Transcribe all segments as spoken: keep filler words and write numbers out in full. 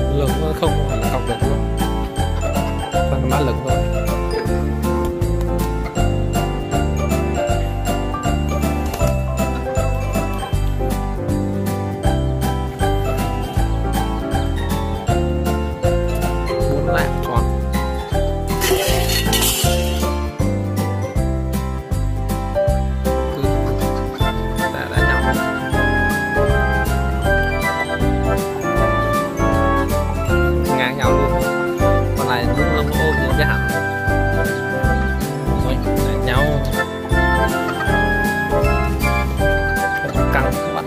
Lực nó không phải là cọc lực luôn, toàn là mã lực thôi. Bốn lạng tròn. Đã đã nhau. Ngang nhau luôn. Còn này đúng là ôm những cái hẳn. Rồi, đánh nhau. Căng các bạn.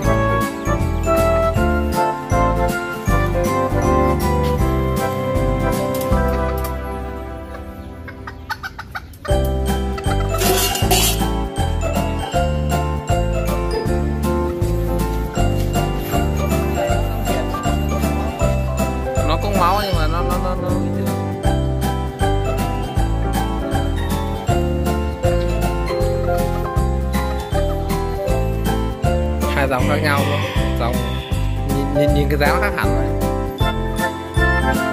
Nó cũng máu nhưng mà nó nó nó nó bình thường. Hai dòng khác nhau luôn, dòng nhìn nhìn, nhìn cái dáng nó khác hẳn rồi.